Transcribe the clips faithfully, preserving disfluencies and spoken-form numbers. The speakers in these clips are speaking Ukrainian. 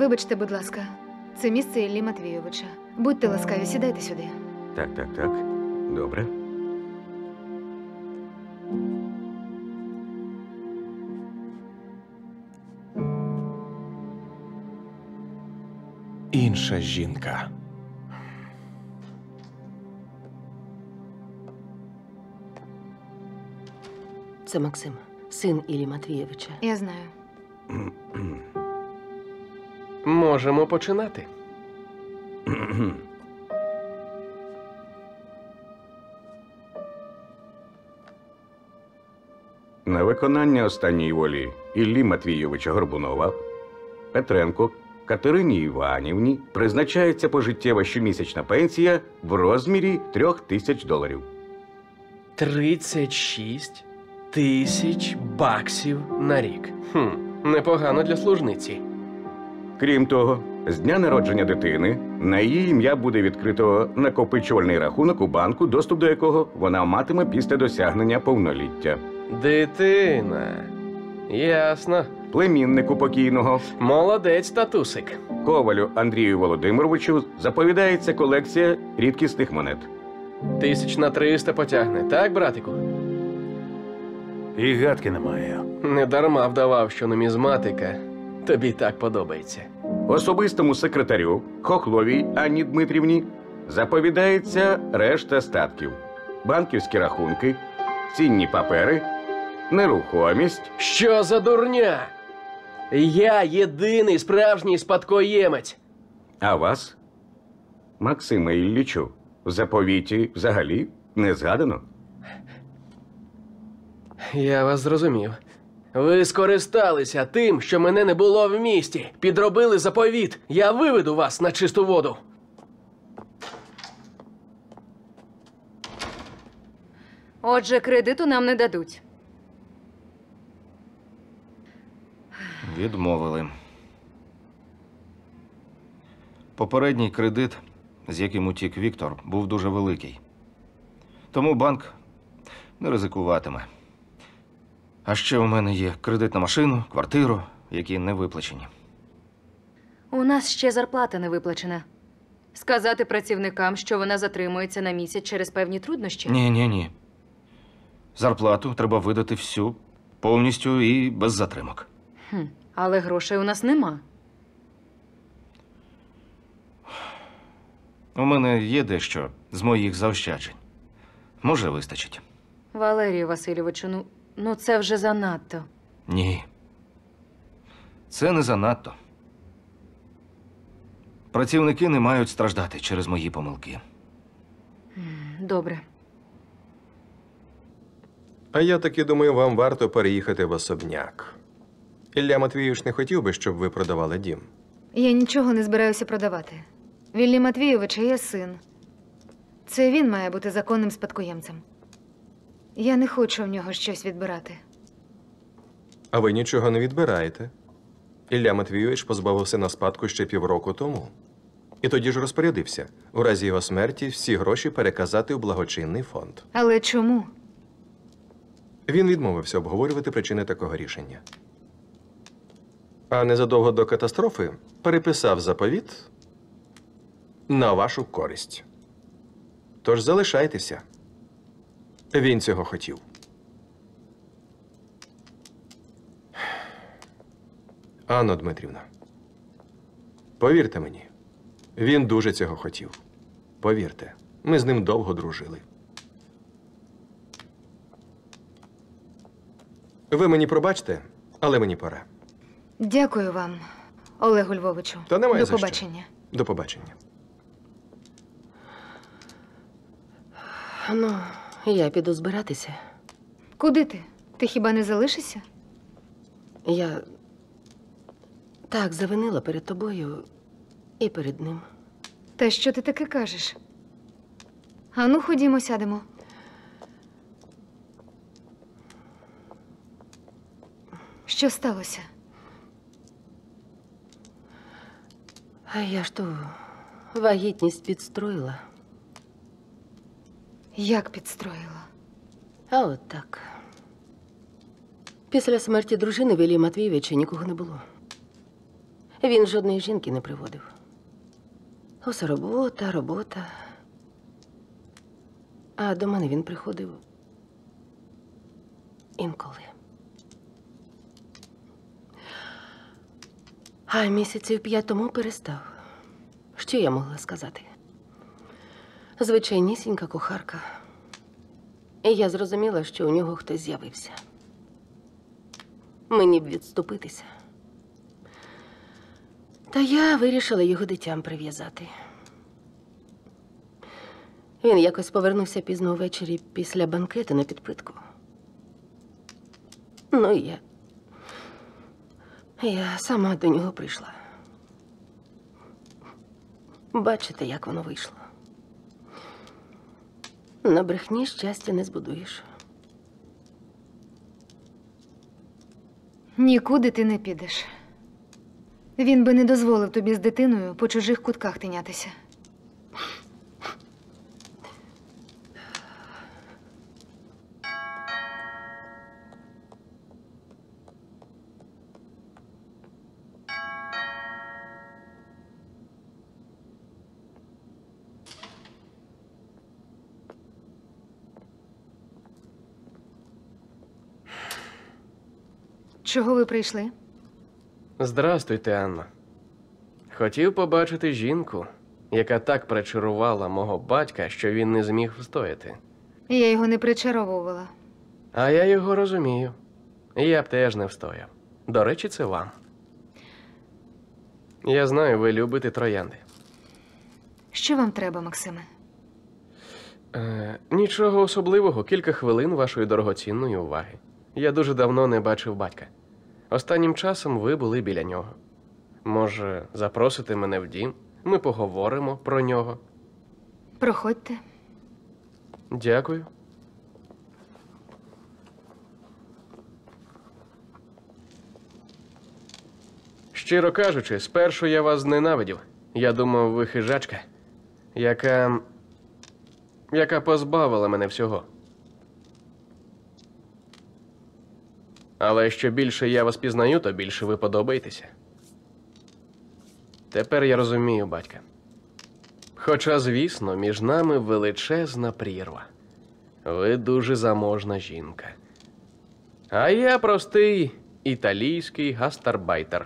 Вибачте, будь ласка, це місце Іллі Матвійовича. Будьте ласкаві, сідайте сюди. Так, так, так. Добре. Інша жінка. Це Максим, син Іллі Матвійовича. Я знаю. Можемо починати. На виконання останньої волі Іллі Матвійовича Горбунова Петренко Катерині Іванівні призначається пожиттєва щомісячна пенсія в розмірі трьох тисяч доларів. тридцять шість тисяч баксів на рік. Хм, непогано для служниці. Крім того, з дня народження дитини на її ім'я буде відкрито накопичувальний рахунок у банку, доступ до якого вона матиме після досягнення повноліття. Дитина. Ясно. Племіннику покійного Молодець, татусик. Ковалю Андрію Володимировичу заповідається колекція рідкісних монет. Тисяч на триста потягне, так, братику? І гадки немає. Не дарма вдавав, що нумізматика тобі так подобається. Особистому секретарю Хохловій Анні Дмитрівні заповідається решта статків: банківські рахунки, цінні папери, нерухомість. Що за дурня? Я єдиний справжній спадкоємець. А вас, Максиме Іллічу, в заповіті взагалі не згадано? Я вас зрозумів. Ви скористалися тим, що мене не було в місті. Підробили заповіт. Я виведу вас на чисту воду. Отже, кредиту нам не дадуть. Відмовили. Попередній кредит, з яким утік Віктор, був дуже великий. Тому банк не ризикуватиме. А ще у мене є кредит на машину, квартиру, які не виплачені. У нас ще зарплата не виплачена. Сказати працівникам, що вона затримується на місяць через певні труднощі? Ні-ні-ні. Зарплату треба видати всю, повністю і без затримок. Хм, але грошей у нас нема. У мене є дещо з моїх заощаджень. Може, вистачить. Валерію Васильовичу, ну, ну це вже занадто. Ні. Це не занадто. Працівники не мають страждати через мої помилки. Добре. А я таки думаю, вам варто переїхати в особняк. Ілля Матвійович не хотів би, щоб ви продавали дім. Я нічого не збираюся продавати. В Іллі Матвійовича є син. Це він має бути законним спадкоємцем. Я не хочу в нього щось відбирати. А ви нічого не відбираєте. Ілля Матвійович позбавився на спадку ще півроку тому. І тоді ж розпорядився, у разі його смерті всі гроші переказати у благочинний фонд. Але чому? Він відмовився обговорювати причини такого рішення. А незадовго до катастрофи переписав заповіт на вашу користь. Тож залишайтеся. Він цього хотів. Анно Дмитрівна, повірте мені, він дуже цього хотів. Повірте, ми з ним довго дружили. Ви мені пробачте, але мені пора. Дякую вам, Олегу Львовичу. Та немає До за що. побачення. До побачення. Ну, я піду збиратися. Куди ти? Ти хіба не залишишся? Я так завинила перед тобою і перед ним. Та що ти таке кажеш? Ану, ходімо, сядемо. Що сталося? А я ж ту вагітність підстроїла. Як підстроїла? А от так. Після смерті дружини в Іллі Матвійовича нікого не було. Він жодної жінки не приводив. Усе робота, робота. А до мене він приходив інколи. А місяців п'ять тому перестав. Що я могла сказати? Звичайнісінька кухарка. І я зрозуміла, що у нього хтось з'явився. Мені б відступитися. Та я вирішила його дитям прив'язати. Він якось повернувся пізно ввечері після банкету на підпитку. Ну і я. Я сама до нього прийшла. Бачите, як воно вийшло. На брехні щастя не збудуєш. Нікуди ти не підеш. Він би не дозволив тобі з дитиною по чужих кутках тинятися. Чого ви прийшли? Здрастуйте, Анна. Хотів побачити жінку, яка так причарувала мого батька, що він не зміг встояти. Я його не причаровувала. А я його розумію. Я б теж не встояв. До речі, це вам. Я знаю, ви любите троянди. Що вам треба, Максиме? Е, нічого особливого, кілька хвилин вашої дорогоцінної уваги. Я дуже давно не бачив батька. Останнім часом ви були біля нього. Може, запросите мене в дім? Ми поговоримо про нього. Проходьте. Дякую. Щиро кажучи, спершу я вас зненавидів. Я думав, ви хижачка, яка... яка позбавила мене всього. Але що більше я вас пізнаю, то більше ви подобаєтеся. Тепер я розумію батька. Хоча, звісно, між нами величезна прірва. Ви дуже заможна жінка. А я простий італійський гастарбайтер,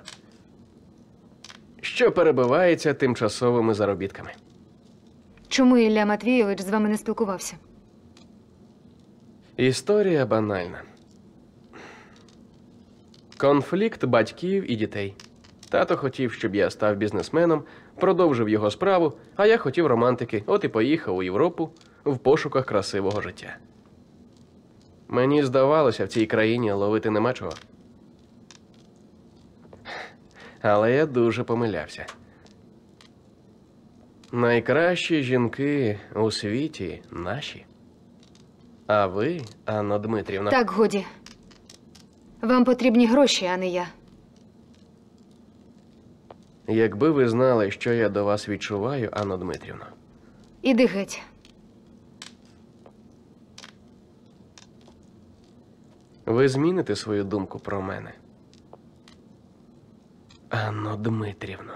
що перебивається тимчасовими заробітками. Чому Ілля Матвійович з вами не спілкувався? Історія банальна. Конфлікт батьків і дітей. Тато хотів, щоб я став бізнесменом, продовжив його справу, а я хотів романтики, от і поїхав у Європу в пошуках красивого життя. Мені здавалося, в цій країні ловити нема чого. Але я дуже помилявся. Найкращі жінки у світі наші. А ви, Анна Дмитрівна... Так, годі. Вам потрібні гроші, а не я. Якби ви знали, що я до вас відчуваю, Анно Дмитрівно. Іди геть. Ви зміните свою думку про мене? Анно Дмитрівно.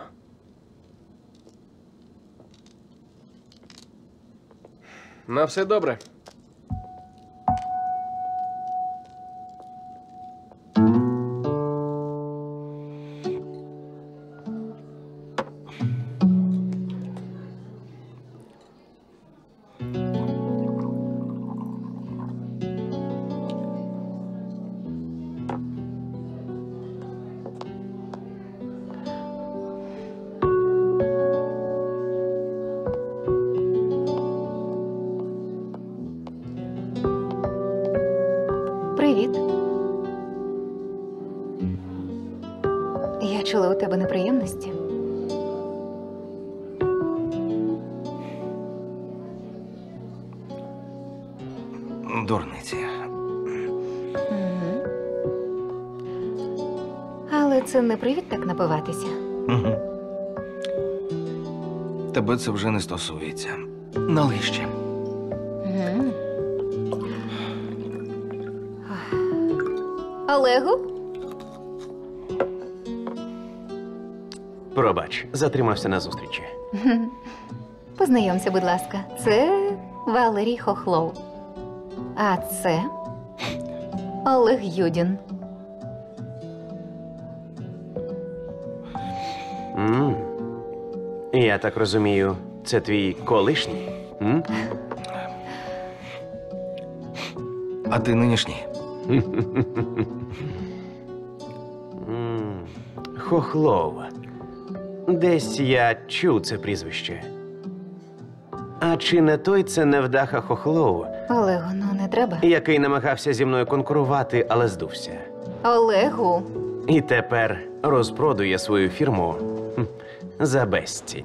На все добре. Привіт. Я чула, у тебе неприємності. Дурниці. Але це не привід так напиватися. Угу. Тебе це вже не стосується. Налий ще. Олегу? Пробач, затримався на зустрічі. Познайомся, будь ласка. Це Валерій Хохлов. А це Олег Юдін. м Я так розумію, це твій колишній? М? А ти нинішній? М, Хохлов. Десь я чув це прізвище. А чи не той це невдаха Хохлов, Олегу, ну не треба. який намагався зі мною конкурувати, але здувся? Олегу. І тепер розпродує свою фірму хм, за безцінь.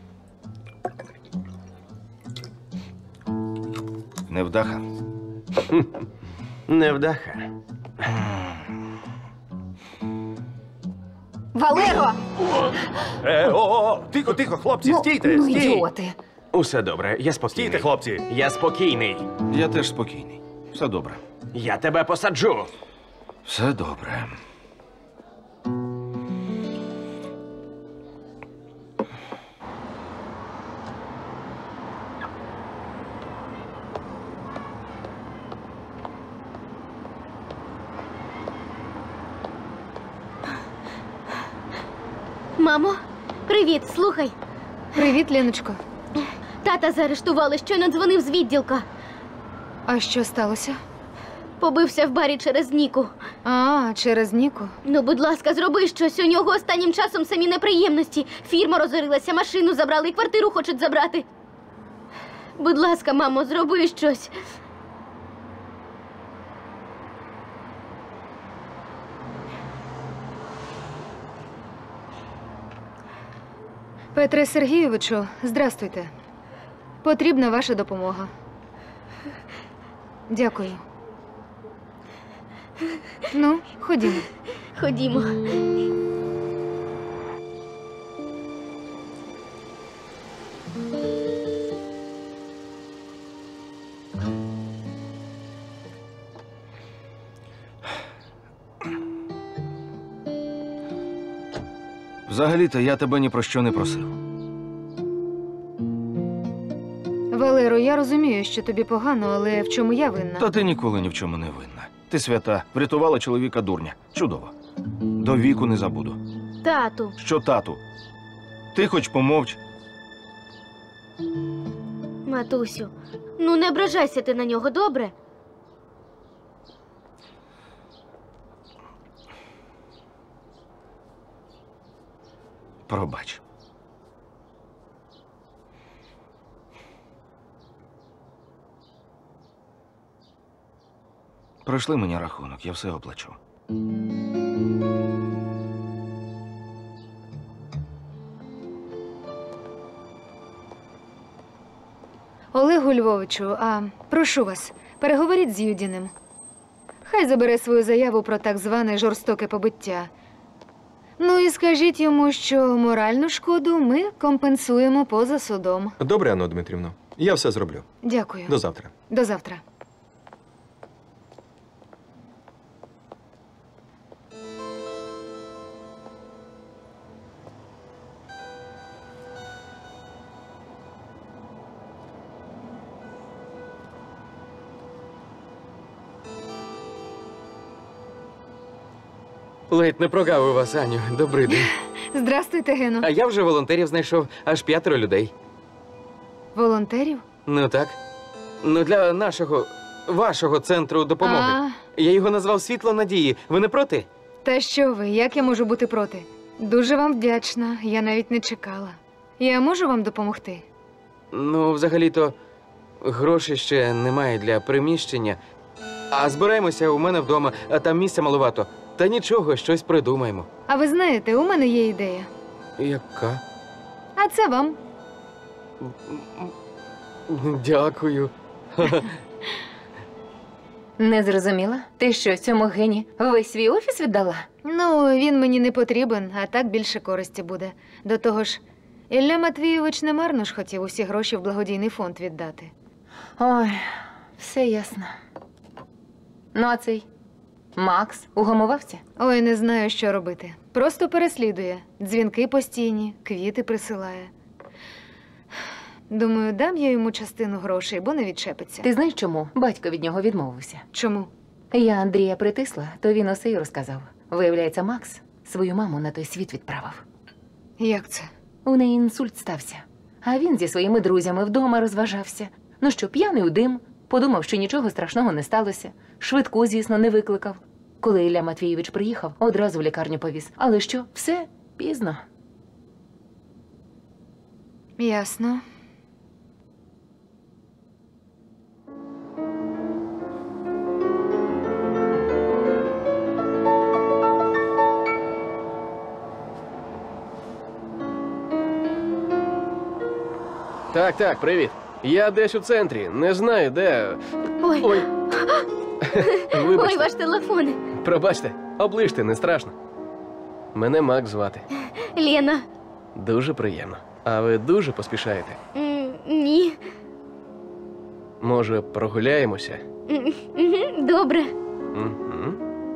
Невдаха. Невдаха. Валеро! Е, о, о, тихо, тихо, хлопці, стійте, ну, стій! ідіоти. Усе добре, я спокійний. Стійте, хлопці! Я спокійний. Я теж спокійний. Все добре. Я тебе посаджу. Все добре. Мамо, привіт, слухай. Привіт, Леночко. Тата заарештували, щойно дзвонив з відділка. А що сталося? Побився в барі через Ніку. А, через Ніку. Ну, будь ласка, зроби щось. У нього останнім часом самі неприємності. Фірма розорилася, машину забрали і квартиру хочуть забрати. Будь ласка, мамо, зроби щось. Петре Сергійовичу, здрастуйте. Потрібна ваша допомога. Дякую. Ну, ходімо. Ходімо. Взагалі-то я тебе ні про що не просив. Валеро, я розумію, що тобі погано, але в чому я винна? Та ти ніколи ні в чому не винна. Ти свята, врятувала чоловіка дурня. Чудово. До віку не забуду. Тату. Що, тату? Ти хоч помовч. Матусю, ну не ображайся ти на нього, добре? Пробач. Пройшли мені рахунок, я все оплачу. Олегу Львовичу, а прошу вас, переговоріть з Юдіним. Хай забере свою заяву про так зване жорстоке побиття. Ну і скажіть йому, що моральну шкоду ми компенсуємо поза судом. Добре, Анно Дмитрівно. Я все зроблю. Дякую. До завтра. До завтра. Ледь не прогавив вас, Аню. Добрий день. Здрастуйте, Гено. А я вже волонтерів знайшов аж п'ятеро людей. Волонтерів? Ну так. Ну для нашого, вашого центру допомоги. А, Я його назвав Світло надії. Ви не проти? та що ви, як я можу бути проти? Дуже вам вдячна, я навіть не чекала. Я можу вам допомогти? Ну, взагалі-то, грошей ще немає для приміщення. А збираємося у мене вдома, а там місця малувато. Та нічого, щось придумаємо. А ви знаєте, у мене є ідея. Яка? А це вам. Дякую. Не зрозуміла? Ти що, цьому гені весь свій офіс віддала? Ну, він мені не потрібен, а так більше користі буде. До того ж, Ілля Матвійович не марно ж хотів усі гроші в благодійний фонд віддати. Ой, все ясно. Ну, а цей Макс угамувався? Ой, не знаю, що робити. Просто переслідує. Дзвінки постійні, квіти присилає. Думаю, дам я йому частину грошей, бо не відчепиться. Ти знаєш чому? Батько від нього відмовився. Чому? Я Андрія притисла, то він усе й розказав. Виявляється, Макс свою маму на той світ відправив. Як це? У неї інсульт стався. А він зі своїми друзями вдома розважався. Ну що, п'яний у дим, подумав, що нічого страшного не сталося. Швидку, звісно, не викликав. Коли Ілля Матвійович приїхав, одразу в лікарню повіз. Але що, все, пізно. Ясно. Так, так, привіт. Я десь у центрі, не знаю де. Ой, Ой. ой, Вибачте, ваш телефон. пробачте, оближте, не страшно. Мене Макс звати. Лена. Дуже приємно. А ви дуже поспішаєте? М, Ні. Може, прогуляємося? М, мгм, Добре. Угу.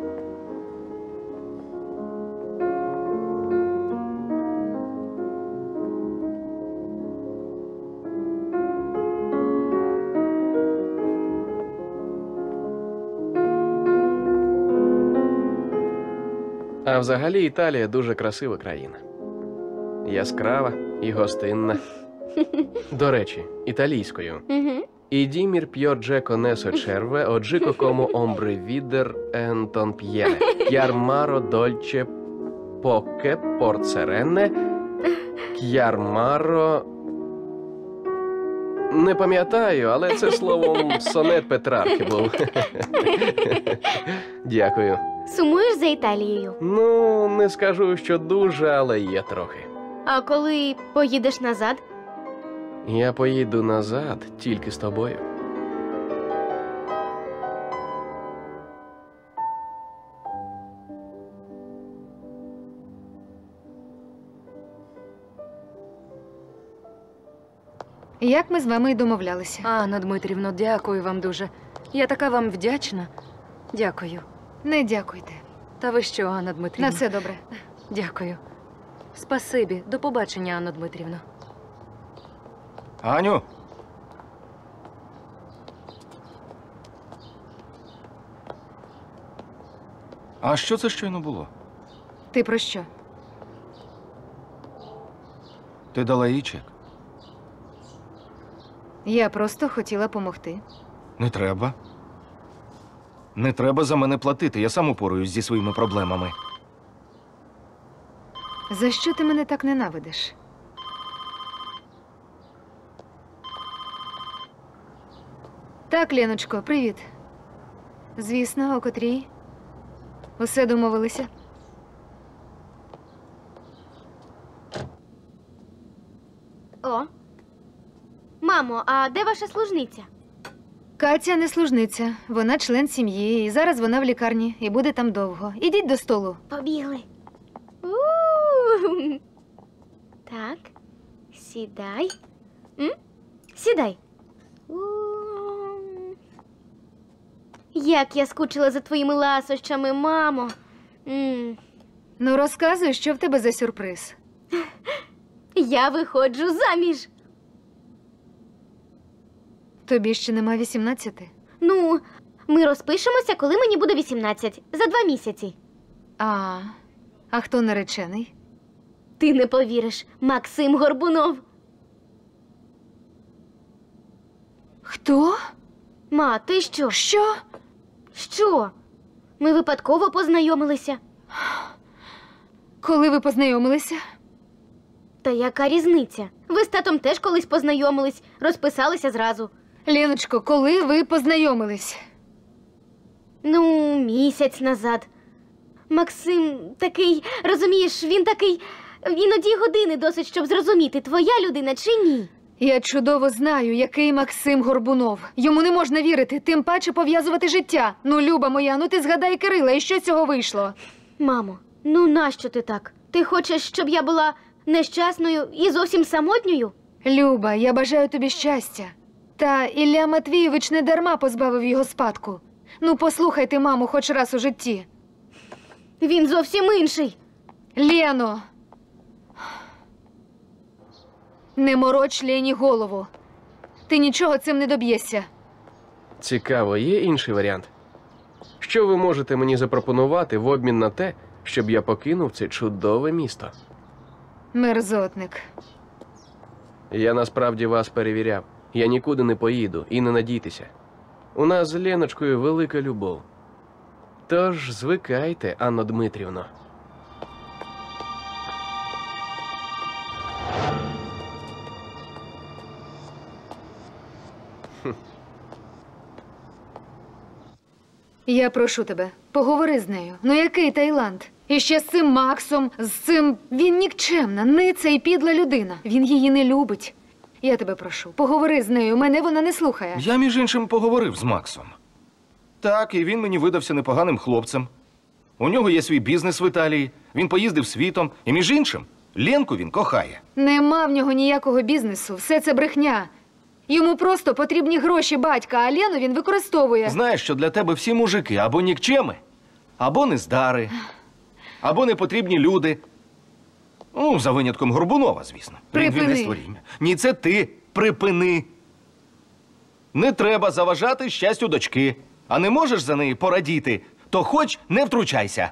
А взагалі Італія дуже красива країна. Яскрава і гостинна. До речі, італійською. Мгм. Ідімір п'ьодже конесо черве, оджико кому омбри відер ентон п'єне. Ярмаро дольче поке порцерене. К'ярмаро... Не пам'ятаю, але це словом сонет Петрарки був. Дякую. Сумуєш за Італією? Ну, не скажу, що дуже, але є трохи. А коли поїдеш назад? Я поїду назад тільки з тобою. Як ми з вами й домовлялися. Анна Дмитрівно, дякую вам дуже. Я така вам вдячна. Дякую. Не дякуйте. Та ви що, Анна Дмитрівна? На все добре. Дякую. Спасибі. До побачення, Анна Дмитрівна. Аню! А що це щойно було? Ти про що? Ти дала їй чек? Я просто хотіла помогти. Не треба. Не треба за мене платити, я сам упораюсь зі своїми проблемами. За що ти мене так ненавидиш? Так, Леночко, привіт. Звісно, о котрій? Усе домовилися? О. Мамо, а де ваша служниця? Катя не служниця, вона член сім'ї, і зараз вона в лікарні, і буде там довго. Ідіть до столу. Побігли. У-у-у. Так. Сідай. М? Сідай. У-у-у. Як я скучила за твоїми ласощами, мамо. М. Ну, розказуй, що в тебе за сюрприз. Я виходжу заміж. Тобі ще нема вісімнадцяти? Ну, ми розпишемося, коли мені буде вісімнадцять. За два місяці. А, а хто наречений? Ти не повіриш, Максим Горбунов. Хто? Ма, ти що? Що? Що? Ми випадково познайомилися. Коли ви познайомилися? Та яка різниця? Ви з татом теж колись познайомились, розписалися зразу. Леночко, коли ви познайомились? Ну, місяць назад. Максим такий, розумієш, він такий, іноді години досить, щоб зрозуміти, твоя людина чи ні. Я чудово знаю, який Максим Горбунов. Йому не можна вірити, тим паче пов'язувати життя. Ну, Люба моя, ну ти згадай Кирила, і що з цього вийшло? Мамо, ну нащо ти так? Ти хочеш, щоб я була нещасною і зовсім самотньою? Люба, я бажаю тобі щастя. Та Ілля Матвійович не дарма позбавив його спадку. Ну, послухайте маму хоч раз у житті. Він зовсім інший. Лено! Не мороч Лені голову. Ти нічого цим не доб'єшся. Цікаво, є інший варіант? Що ви можете мені запропонувати в обмін на те, щоб я покинув це чудове місто? Мерзотник. Я насправді вас перевіряв. Я нікуди не поїду і не надійтеся. У нас з Леночкою велика любов. Тож звикайте, Анно Дмитрівно. Я прошу тебе, поговори з нею. Ну який Таїланд? І ще з цим Максом, з цим... Він нікчемна, ниця і підла людина. Він її не любить. Я тебе прошу, поговори з нею, мене вона не слухає. Я, між іншим, поговорив з Максом. Так, і він мені видався непоганим хлопцем. У нього є свій бізнес в Італії, він поїздив світом, і, між іншим, Ленку він кохає. Нема в нього ніякого бізнесу, все це брехня. Йому просто потрібні гроші батька, а Лену він використовує. Знаєш, що для тебе всі мужики або нікчеми, або нездари, або непотрібні люди. Ну, за винятком Горбунова, звісно. Припини. Він не створіння. Ні, це ти. Припини. Не треба заважати щастю дочки. А не можеш за неї порадіти, то хоч не втручайся.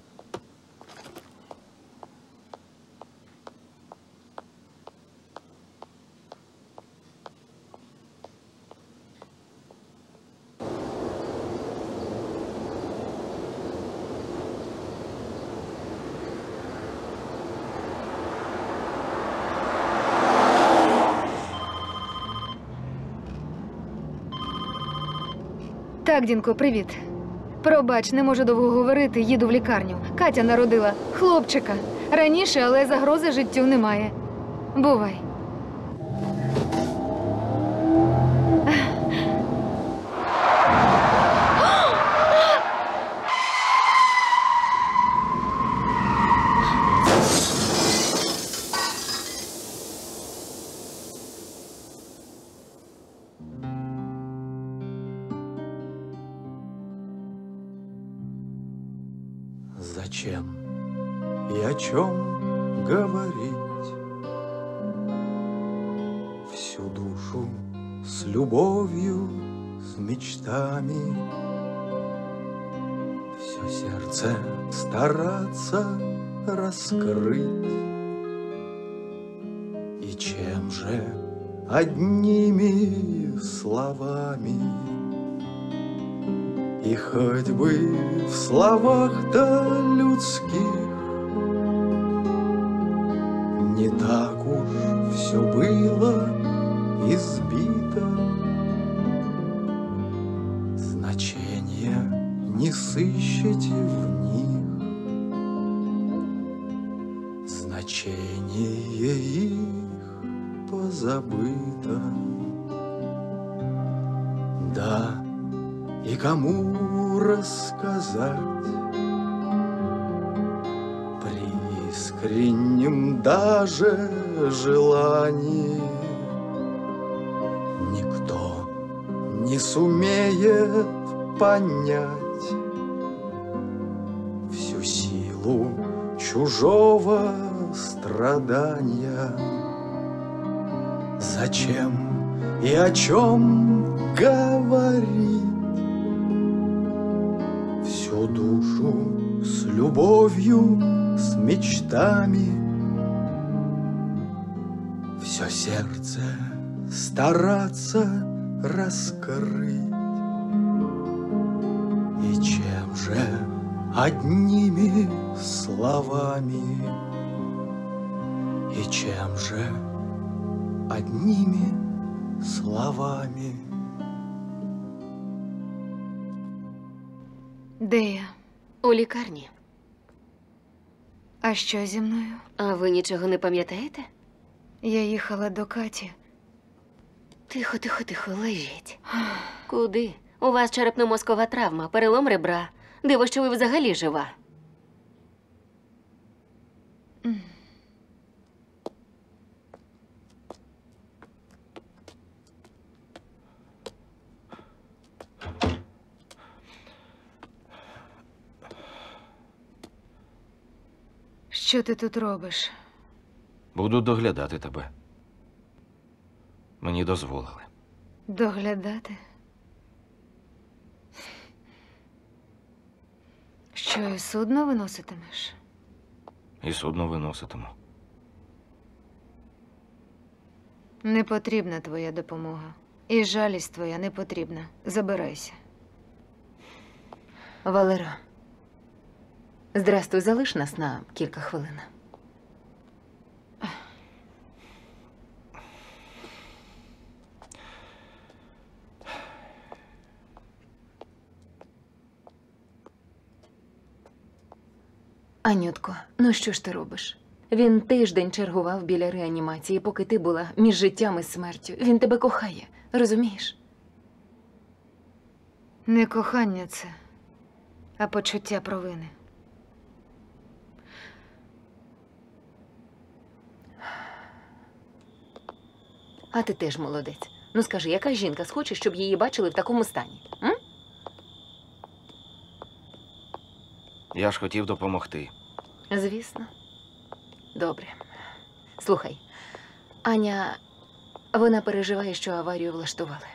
Так, Дінко, привіт. Пробач, не можу довго говорити, їду в лікарню. Катя народила хлопчика. Раніше, але загрози життю немає. Бувай. Зачем и о чем говорить? Всю душу с любовью, с мечтами, все сердце стараться раскрыть. И чем же одними словами? И хоть бы в словах-то людских не так уж все было избито, значения не сыщете в них, значение их позабыто. Да, и кому рассказать при искреннем даже желании никто не сумеет понять всю силу чужого страдания. Зачем и о чем говорить? Всю душу с любовью, с мечтами, все сердце стараться раскрыть. И чем же одними словами, и чем же одними словами? Де я? У лікарні. А що зі мною? А ви нічого не пам'ятаєте? Я їхала до Каті. Тихо, тихо, тихо, лежіть. Куди? У вас черепно-мозкова травма, перелом ребра. Диво, що ви взагалі жива. Що ти тут робиш? Буду доглядати тебе. Мені дозволили. Доглядати? Що, і судно виноситимеш? І судно виноситиму. Не потрібна твоя допомога. І жалість твоя не потрібна. Забирайся. Валеро, здрастуй, залиш нас на кілька хвилин. Анютко, ну що ж ти робиш? Він тиждень чергував біля реанімації, поки ти була між життям і смертю. Він тебе кохає, розумієш? Не кохання це, а почуття провини. А ти теж молодець. Ну скажи, яка жінка схоче, щоб її бачили в такому стані? М? Я ж хотів допомогти. Звісно. Добре. Слухай, Аня, вона переживає, що аварію влаштували.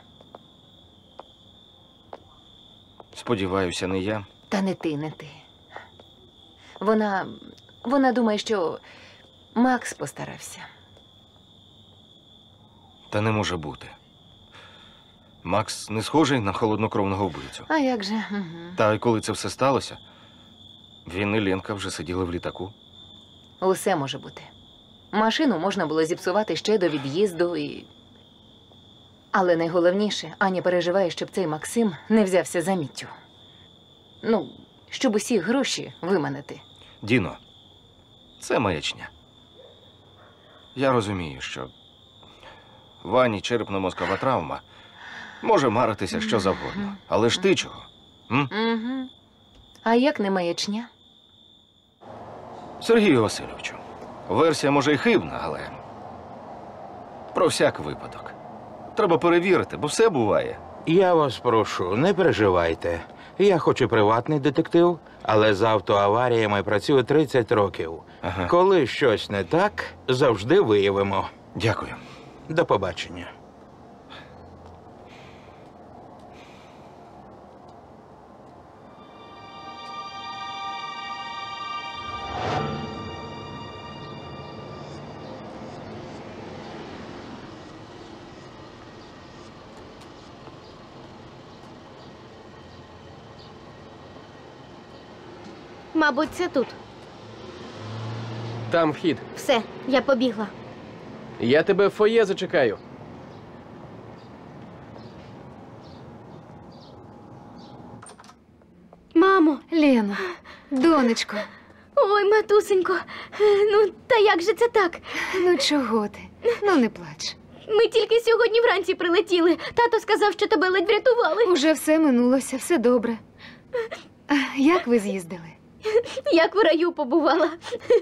Сподіваюся, не я. Та не ти, не ти. Вона. Вона думає, що Макс постарався. Та не може бути. Макс не схожий на холоднокровного вбивцю. А як же? Угу. Та й коли це все сталося, він і Ленка вже сиділи в літаку. Усе може бути. Машину можна було зіпсувати ще до від'їзду і. Але найголовніше, Аня переживає, щоб цей Максим не взявся за Міттю. Ну, щоб усі гроші виманити. Діно, це маячня. Я розумію, що в Ані черепно-мозкова травма може маритися що завгодно. Але ж ти чого? М? Угу. А як не маячня? Сергію Васильовичу, версія може й хибна, але про всяк випадок. Треба перевірити, бо все буває. Я вас прошу, не переживайте. Я хоч і приватний детектив, але з автоаваріями працюю тридцять років. Ага. Коли щось не так, завжди виявимо. Дякую. До побачення. Мабуть, це тут. Там вхід. Все, я побігла. Я тебе в фоє зачекаю. Мамо! Лено, донечко. Ой, матусенько. Ну, та як же це так? Ну чого ти? Ну не плач. Ми тільки сьогодні вранці прилетіли. Тато сказав, що тебе ледь врятували. Уже все минулося, все добре. А як ви з'їздили? Як в раю побувала.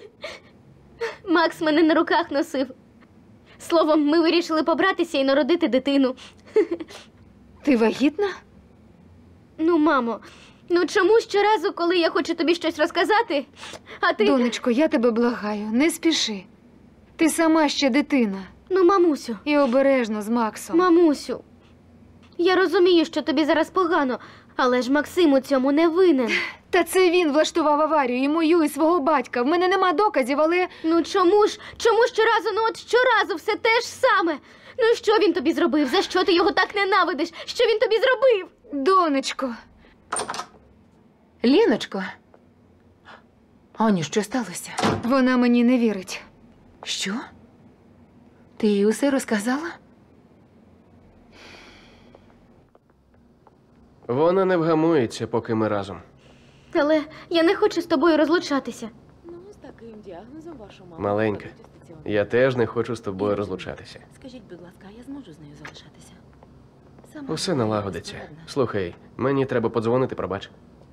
Макс мене на руках носив. Словом, ми вирішили побратися і народити дитину. Ти вагітна? Ну, мамо, ну чому щоразу, коли я хочу тобі щось розказати, а ти... Донечко, я тебе благаю, не спіши. Ти сама ще дитина. Ну, мамусю. І обережно з Максом. Мамусю, я розумію, що тобі зараз погано, але ж Максим у цьому не винен. Та це він влаштував аварію, і мою, і свого батька. В мене нема доказів, але... Ну чому ж, чому щоразу, ну от щоразу все те ж саме? Ну що він тобі зробив? За що ти його так ненавидиш? Що він тобі зробив? Донечко. Ліночко. Аню, що сталося? Вона мені не вірить. Що? Ти їй усе розказала? Вона не вгамується, поки ми разом. Але я не хочу з тобою розлучатися. Ну, з таким діагнозом вашу маму... Маленька, я теж не хочу з тобою розлучатися. Скажіть, будь ласка, я зможу з нею залишатися? Сама Усе налагодиться. Слухай, мені треба подзвонити, пробач.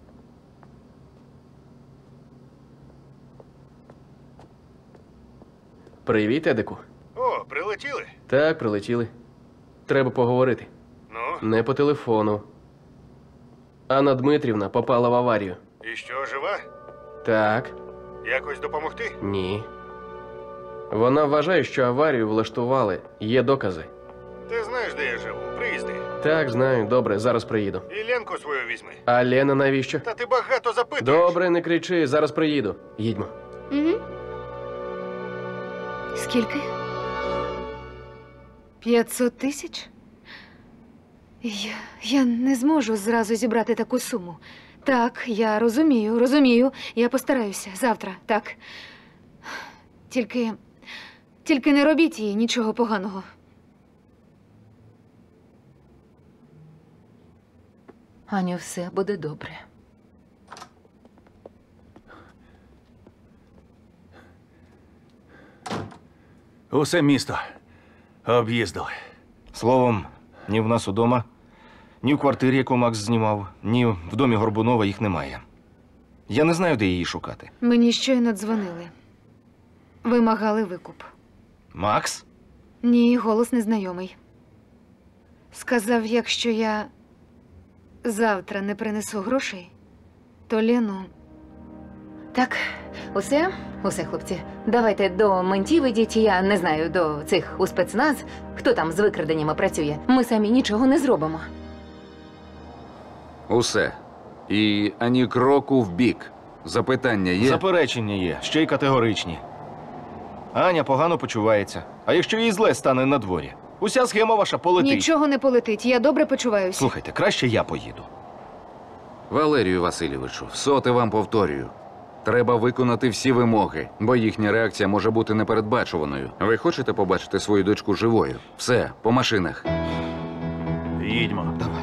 Привіт, Едику. О, прилетіли? Так, прилетіли. Треба поговорити. Ну? Не по телефону. Анна Дмитрівна попала в аварію. І що, жива? Так. Якось допомогти? Ні. Вона вважає, що аварію влаштували. Є докази. Ти знаєш, де я живу? Приїзди. Так, знаю. Добре, зараз приїду. І Ленку свою візьми. А Лена навіщо? Та ти багато запитуєш. Добре, не кричи, зараз приїду. Їдьмо. Угу. Скільки? П'ятсот тисяч? Я, я не зможу зразу зібрати таку суму. Так, я розумію, розумію. Я постараюся. Завтра, так. Тільки. Тільки не робіть їй нічого поганого. Аню, все буде добре. Усе місто об'їздили. Словом, ні в нас удома, ні в квартирі, яку Макс знімав, ні в домі Горбунова їх немає. Я не знаю, де її шукати. Мені щойно дзвонили. Вимагали викуп. Макс? Ні, голос незнайомий. Сказав, якщо я завтра не принесу грошей, то Лену... Так, усе, усе, хлопці. Давайте до ментів ідіть, я не знаю, до цих у спецназ, хто там з викраденнями працює. Ми самі нічого не зробимо. Усе. І ані кроку вбік. Запитання є? Заперечення є, ще й категоричні. Аня погано почувається. А якщо їй зле стане на дворі? Уся схема ваша полетить. Нічого не полетить, я добре почуваюся. Слухайте, краще я поїду. Валерію Васильовичу, всоте вам повторюю. Треба виконати всі вимоги, бо їхня реакція може бути непередбачуваною. Ви хочете побачити свою дочку живою? Все, по машинах. Їдьмо. Давай.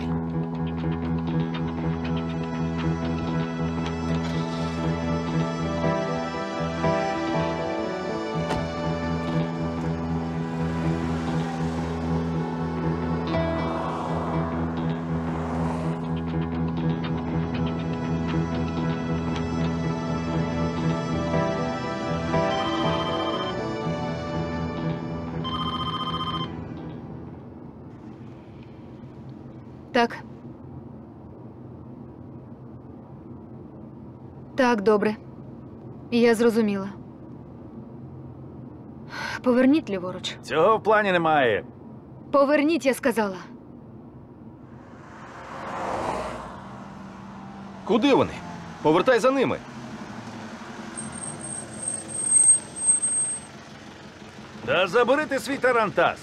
Так. Так, добре. Я зрозуміла. Поверніть ліворуч. Цього в плані немає. Поверніть, я сказала. Куди вони? Повертай за ними. Та забери ти свій тарантас.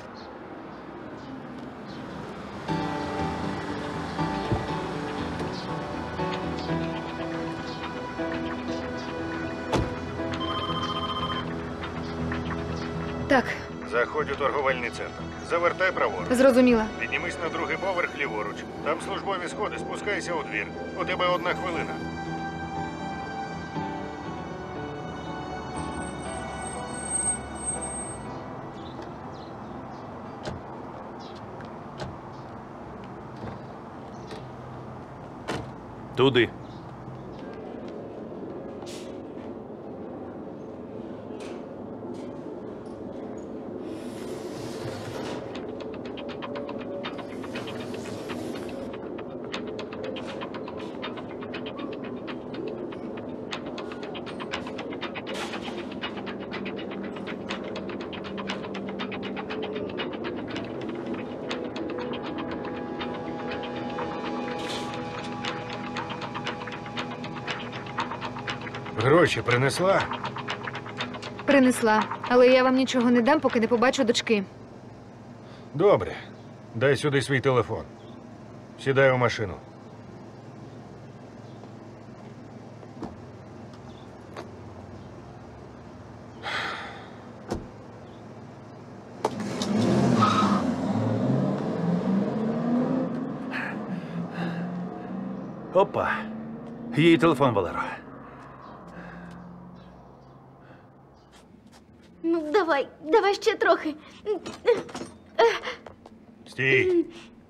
Так, Заходь у торговельний центр. Завертай праворуч. зрозуміла. Піднімись на другий поверх ліворуч. Там службові сходи, спускайся у двір. У тебе одна хвилина. Туди. Гроші принесла? Принесла. Але я вам нічого не дам, поки не побачу дочки. Добре. Дай сюди свій телефон. Сідай у машину. Опа. Її телефон, Валеро. Ну, давай, давай ще трохи. Стій.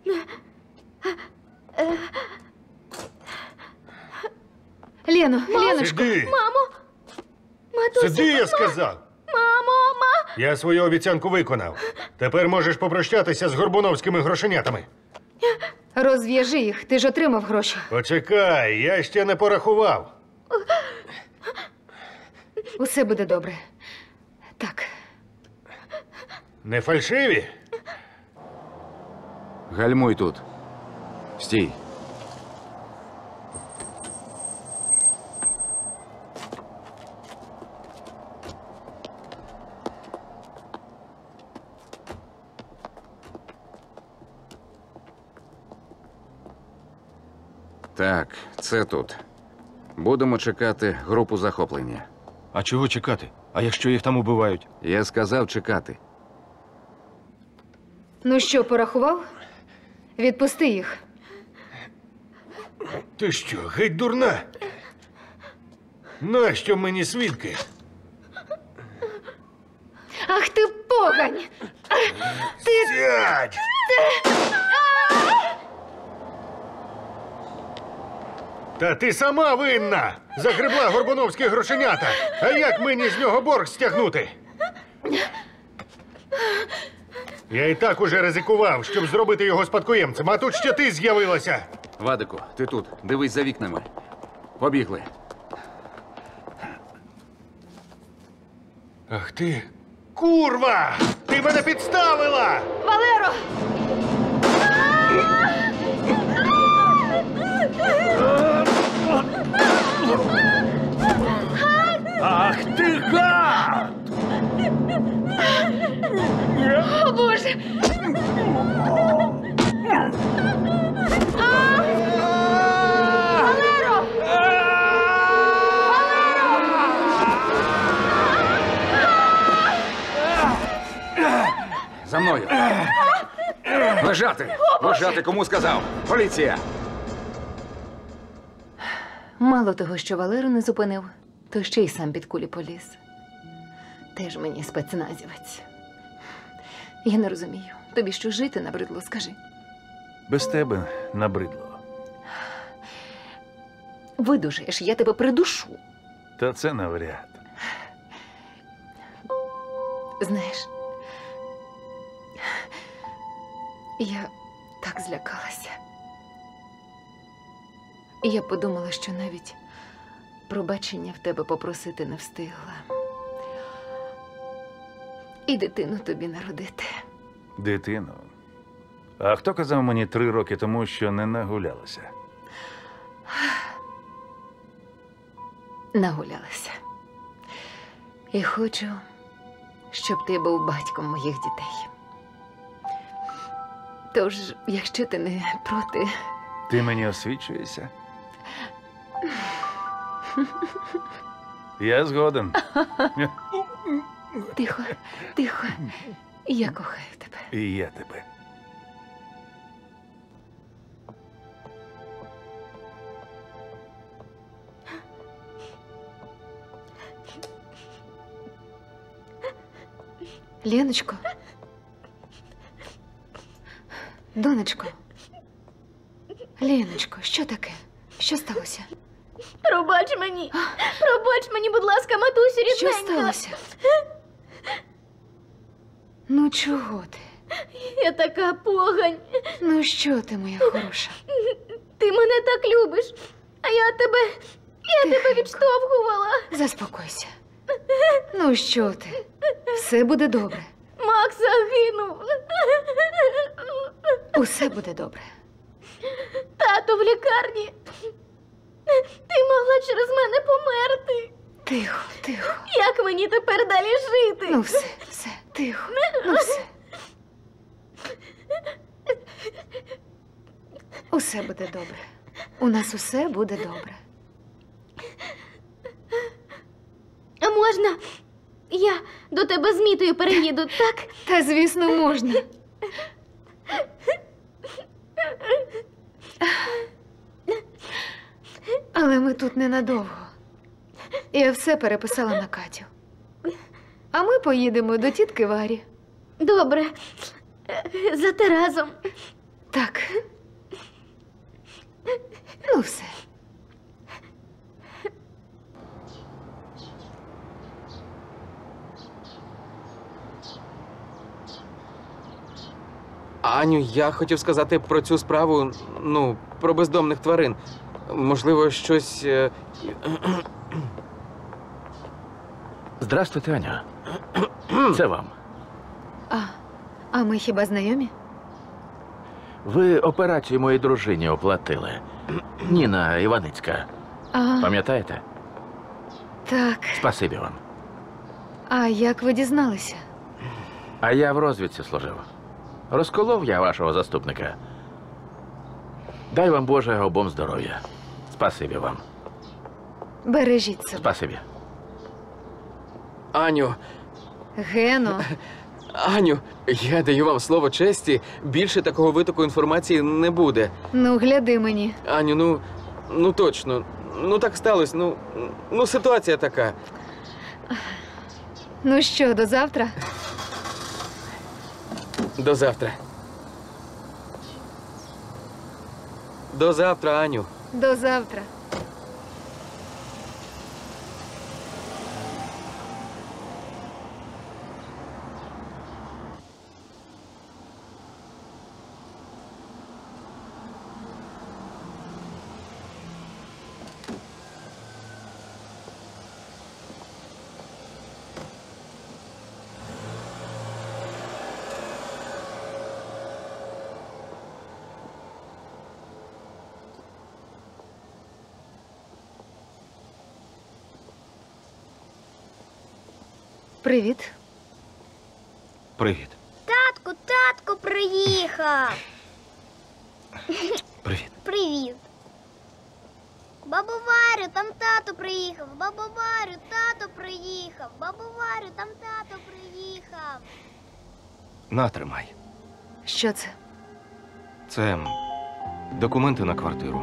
Лено, Леночко. Сиди. Мамо! Матусю, Сиди, я ма- сказав. Мамо, ма! Я свою обіцянку виконав. Тепер можеш попрощатися з горбуновськими грошенятами. Розв'яжи їх, ти ж отримав гроші. Почекай, я ще не порахував. Усе буде добре. Так. Не фальшиві? Гальмуй тут. Стій. Так, це тут. Будемо чекати групу захоплення. А чого чекати? А якщо їх там убивають? Я сказав чекати. Ну що, порахував? Відпусти їх. Ти що, геть дурна? Нащо мені свідки? Ах ти погань! Ти... Сядь! Та ти сама винна! Загребла горбуновські грошенята! А як мені з нього борг стягнути? Я і так уже ризикував, щоб зробити його спадкоємцем, а тут ще ти з'явилася! Вадику, ти тут. Дивись за вікнами. Побігли. Ах ти... Курва! Ти мене підставила! Валеро! Ах ти гад! О, Боже! Валеро! За мною. Лежати! Лежати, кому сказав? Поліція! Мало того, що Валеру не зупинив, то ще й сам під кулі поліз. Теж мені спецназівець. Я не розумію. Тобі що, жити набридло, скажи? Без тебе набридло. Видужаєш, я тебе придушу. Та це навряд. Знаєш, я так злякалася. Я подумала, що навіть пробачення в тебе попросити не встигла. І дитину тобі народити. Дитину. А хто казав мені три роки тому, що не нагулялася? Нагулялася. І хочу, щоб ти був батьком моїх дітей. Тож, якщо ти не проти... Ти мені освічуєшся? Я згоден. Тихо, тихо. Я кохаю тебе. І я тебе. Леночко. Донечко. Леночко, що таке? Що сталося? Пробач мені. Пробач мені, будь ласка, матусю рідненька. Що сталося? Ну, чого ти? Я така погань. Ну, що ти, моя хороша? Ти мене так любиш, а я тебе... Я тебе відштовхувала. Заспокойся. Ну, що ти? Все буде добре. Макс загинув. Усе буде добре. Тато в лікарні. Ти могла через мене померти. Тихо, тихо. Як мені тепер далі жити? Ну все, все, тихо. Ну все. Усе буде добре. У нас усе буде добре. А можна я до тебе з Мітою переїду, так? Та, звісно, можна. Але ми тут ненадовго. Я все переписала на Катю. А ми поїдемо до тітки Варі. Добре. Зате разом. Так. Ну все. Аню, я хотів сказати про цю справу, ну, про бездомних тварин. Можливо, щось... е, Здрастуйте, Аня. Це вам. А, а ми хіба знайомі? Ви операцію моїй дружині оплатили. Ніна Іваницька. А, Пам'ятаєте? так. Спасибі вам. А як ви дізналися? А я в розвідці служив. Розколов я вашого заступника. Дай вам, Боже, обом здоров'я. Спасибі вам. Бережіть себе. Спасибі. Аню, Гено, Аню, я даю вам слово честі, більше такого витоку інформації не буде. ну гляди мені. Аню, ну, ну точно, ну так сталося, ну, ну ситуація така. Ну що, до завтра? До завтра. До завтра, Аню. До завтра. Привіт. Привіт. Татку, татку приїхав. Привіт. Привіт. Бабу Варю, там тато приїхав. Бабу Варю, тато приїхав. Бабу Варю, там тато приїхав. На, тримай. Що це? Це документи на квартиру.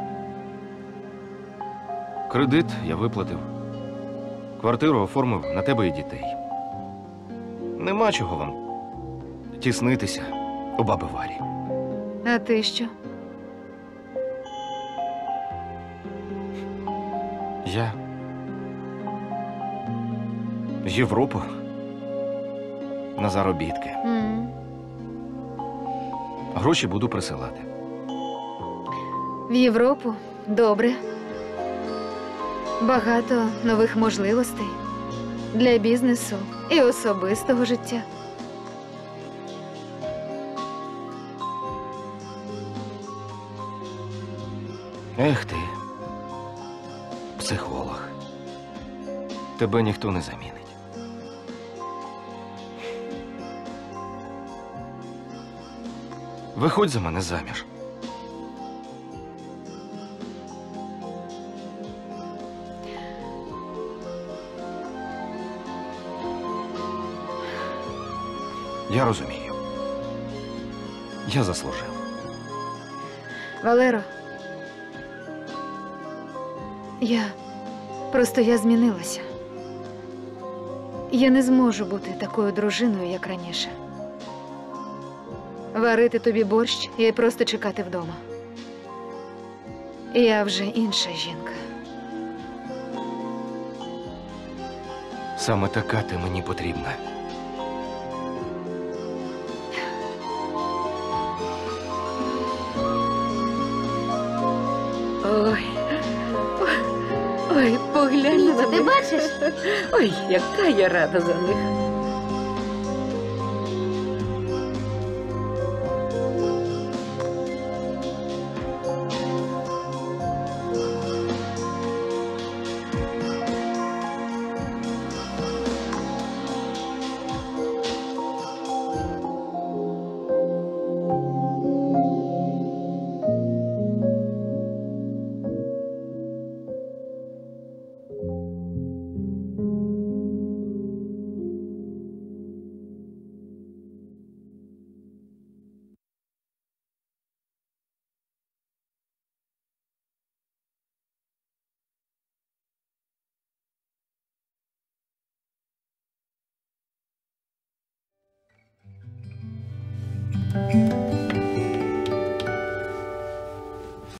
Кредит я виплатив. Квартиру оформив на тебе і дітей. Нема чого вам тіснитися у баби Варі. А ти що? Я в Європу на заробітки. М. Гроші буду присилати. В Європу? Добре. Багато нових можливостей для бізнесу і особистого життя. Ех ти, психолог. Тебе ніхто не замінить. Виходь за мене заміж. Я розумію. Я заслужив. Валеро, я просто я змінилася. Я не зможу бути такою дружиною, як раніше. Варити тобі борщ і просто чекати вдома. Я вже інша жінка. Саме така ти мені потрібна. Ой. Ой, поглянь на Ти них. бачиш? Ой, яка я рада за них.